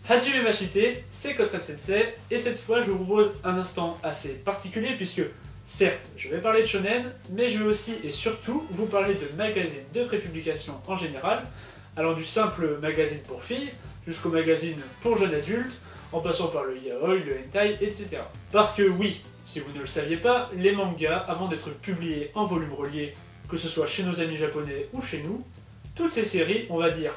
Hajime Mashite, c'est Kotsuran Sensei, et cette fois je vous propose un instant assez particulier puisque, certes, je vais parler de shonen, mais je vais aussi et surtout vous parler de magazines de prépublication en général, allant du simple magazine pour filles jusqu'au magazine pour jeunes adultes, en passant par le yaoi, le hentai, etc. Parce que oui, si vous ne le saviez pas, les mangas, avant d'être publiés en volume relié, que ce soit chez nos amis japonais ou chez nous, toutes ces séries, on va dire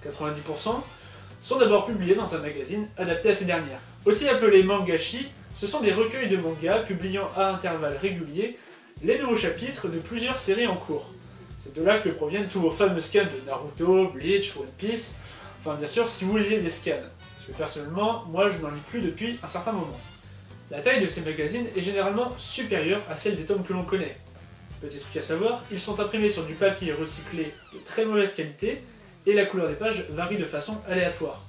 90%, sont d'abord publiées dans un magazine adapté à ces dernières. Aussi appelés mangashi, ce sont des recueils de mangas publiant à intervalles réguliers les nouveaux chapitres de plusieurs séries en cours. C'est de là que proviennent tous vos fameux scans de Naruto, Bleach, One Piece, enfin bien sûr si vous lisez des scans, parce que personnellement, moi je n'en lis plus depuis un certain moment. La taille de ces magazines est généralement supérieure à celle des tomes que l'on connaît. Petit truc à savoir, ils sont imprimés sur du papier recyclé de très mauvaise qualité, et la couleur des pages varie de façon aléatoire.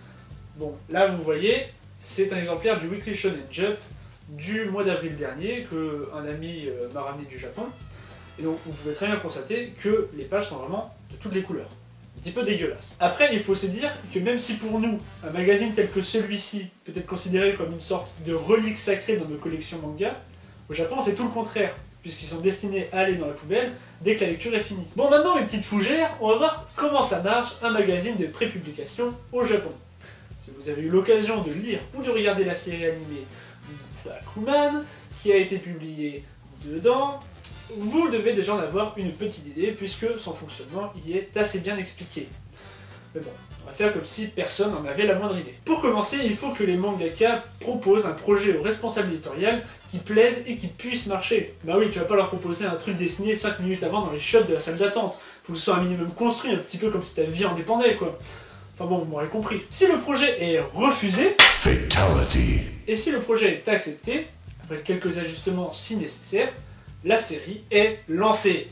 Bon, là vous voyez, c'est un exemplaire du Weekly Shonen Jump du mois d'avril dernier que un ami m'a ramené du Japon. Et donc vous pouvez très bien constater que les pages sont vraiment de toutes les couleurs. Un petit peu dégueulasse. Après, il faut se dire que même si pour nous, un magazine tel que celui-ci peut être considéré comme une sorte de relique sacrée dans nos collections manga, au Japon c'est tout le contraire, puisqu'ils sont destinés à aller dans la poubelle dès que la lecture est finie. Bon, maintenant mes petites fougères, on va voir comment ça marche un magazine de prépublication au Japon. Si vous avez eu l'occasion de lire ou de regarder la série animée Bakuman, qui a été publiée dedans, vous devez déjà en avoir une petite idée, puisque son fonctionnement y est assez bien expliqué. Mais bon, on va faire comme si personne n'en avait la moindre idée. Pour commencer, il faut que les mangaka proposent un projet au responsable éditorial qui plaise et qui puisse marcher. Bah oui, tu vas pas leur proposer un truc dessiné 5 minutes avant dans les shots de la salle d'attente. Faut que ce soit un minimum construit, un petit peu comme si ta vie en dépendait, quoi. Enfin bon, vous m'aurez compris. Si le projet est refusé, Fatality. Et si le projet est accepté, après quelques ajustements si nécessaires, la série est lancée.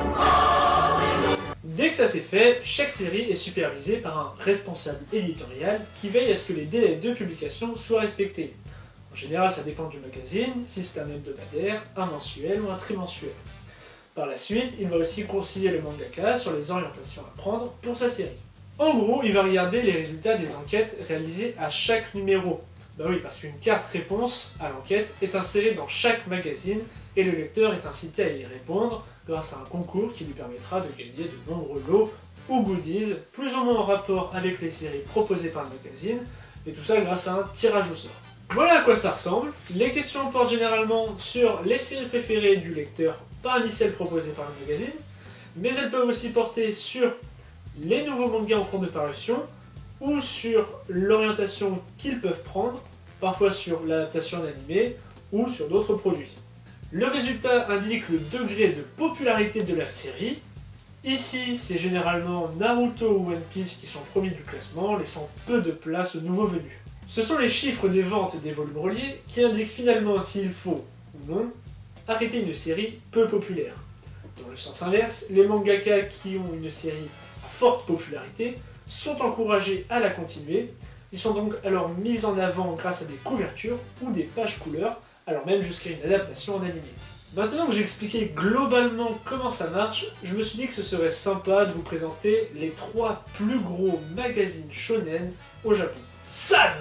Dès que ça s'est fait, chaque série est supervisée par un responsable éditorial qui veille à ce que les délais de publication soient respectés. En général, ça dépend du magazine, si c'est un hebdomadaire, un mensuel ou un trimensuel. Par la suite, il va aussi conseiller le mangaka sur les orientations à prendre pour sa série. En gros, il va regarder les résultats des enquêtes réalisées à chaque numéro. Bah oui, parce qu'une carte réponse à l'enquête est insérée dans chaque magazine et le lecteur est incité à y répondre grâce à un concours qui lui permettra de gagner de nombreux lots ou goodies, plus ou moins en rapport avec les séries proposées par le magazine, et tout ça grâce à un tirage au sort. Voilà à quoi ça ressemble. Les questions portent généralement sur les séries préférées du lecteur parmi celles proposées par le magazine, mais elles peuvent aussi porter sur les nouveaux mangas en cours de parution, ou sur l'orientation qu'ils peuvent prendre, parfois sur l'adaptation d'animé, ou sur d'autres produits. Le résultat indique le degré de popularité de la série. Ici, c'est généralement Naruto ou One Piece qui sont premiers du classement, laissant peu de place aux nouveaux venus. Ce sont les chiffres des ventes des volumes reliés qui indiquent finalement s'il faut, ou non, arrêter une série peu populaire. Dans le sens inverse, les mangaka qui ont une série à forte popularité sont encouragés à la continuer. Ils sont donc alors mis en avant grâce à des couvertures ou des pages couleurs, alors même jusqu'à une adaptation en animé. Maintenant que j'ai expliqué globalement comment ça marche, je me suis dit que ce serait sympa de vous présenter les 3 plus gros magazines shonen au Japon. San!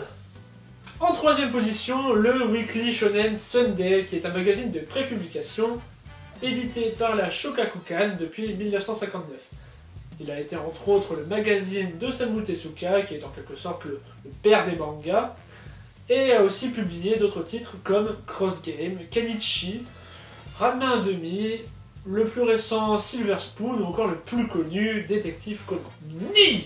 En troisième position, le Weekly Shonen Sunday, qui est un magazine de prépublication édité par la Shogakukan depuis 1959. Il a été entre autres le magazine d'Osamu Tezuka, qui est en quelque sorte le père des mangas, et a aussi publié d'autres titres comme Cross Game, Kenichi, Ranma 1/2, le plus récent Silver Spoon ou encore le plus connu Détective Conan. Ni!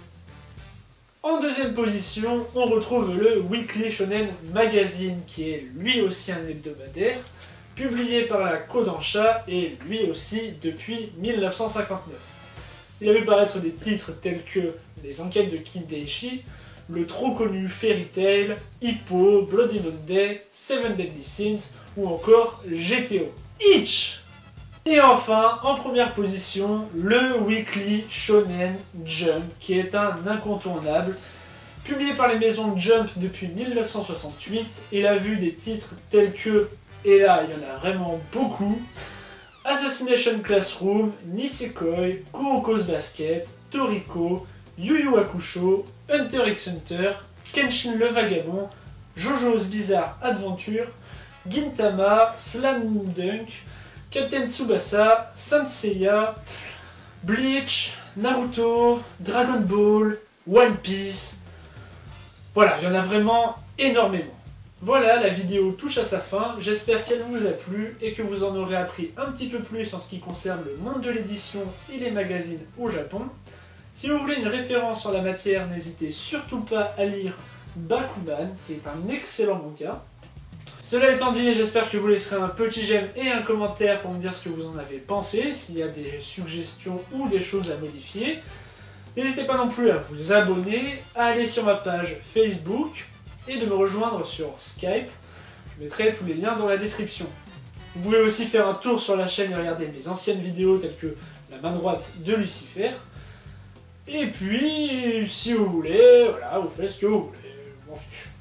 En deuxième position, on retrouve le Weekly Shonen Magazine, qui est lui aussi un hebdomadaire, publié par la Kodansha et lui aussi depuis 1959. Il a vu paraître des titres tels que Les Enquêtes de Kid Daishi, le trop connu Fairy Tail, Hippo, Bloody Monday, Seven Deadly Sins ou encore GTO. Itch! Et enfin, en première position, le Weekly Shonen Jump, qui est un incontournable. Publié par les maisons Jump depuis 1968, il a vu des titres tels que, et là il y en a vraiment beaucoup, Assassination Classroom, Nisekoi, Kuroko's Basket, Toriko, Yu Yu Hakusho, Hunter x Hunter Kenshin le Vagabond, JoJo's Bizarre Adventure, Gintama, Slam Dunk, Captain Tsubasa, Saint Seiya, Bleach, Naruto, Dragon Ball, One Piece. Voilà, il y en a vraiment énormément. Voilà, la vidéo touche à sa fin, j'espère qu'elle vous a plu et que vous en aurez appris un petit peu plus en ce qui concerne le monde de l'édition et les magazines au Japon. Si vous voulez une référence sur la matière, n'hésitez surtout pas à lire Bakuman, qui est un excellent manga. Cela étant dit, j'espère que vous laisserez un petit j'aime et un commentaire pour me dire ce que vous en avez pensé, s'il y a des suggestions ou des choses à modifier. N'hésitez pas non plus à vous abonner, à aller sur ma page Facebook et de me rejoindre sur Skype. Je mettrai tous les liens dans la description. Vous pouvez aussi faire un tour sur la chaîne et regarder mes anciennes vidéos telles que la main droite de Lucifer. Et puis, si vous voulez, voilà, vous faites ce que vous voulez, je m'en fiche.